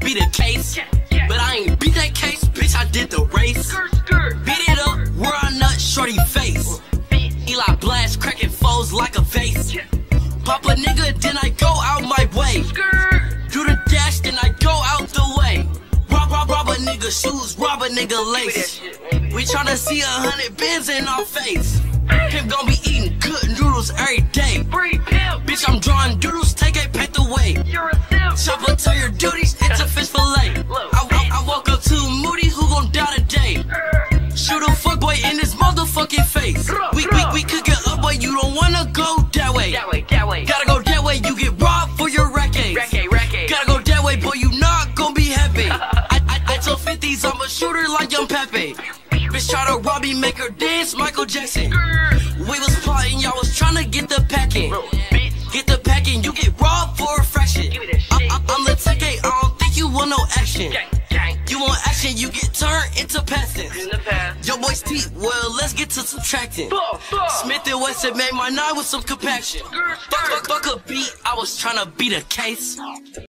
be the case. But I ain't beat that case, bitch, I did the race. Beat it up, where I nut, shorty face. Eli blast, cracking foes like a vase. Pop a nigga, then I go out my way. Do the dash, then I go out the way. Rob a nigga shoes, rob a nigga lace. We tryna see 100 bins in our face. Pimp gon' be eating good noodles every day. Bitch, I'm drawing doodles, take a paint the way. Chopper to your duties, it's a fish fillet. I woke up too moody, who gon' die today? Shoot a fuckboy in his motherfucking face. We could get up, but you don't wanna go that way. Gotta go that way, you get robbed for your racket. Gotta go that way, boy, you not gon' be happy. I told 50s, I'm a shooter like Young Pepe. Bitch try to rob me, make her dance, Michael Jackson. We was plotting, y'all was tryna get the packing. Get the packing, you get robbed for a fraction. I'm the Tay K, I don't think you want no action. You want action, you get turned into passing. Yo boy's teeth, well, let's get to subtracting. Smith and Wesson made my 9 with some compaction. Fuck a beat, I was tryna beat a case.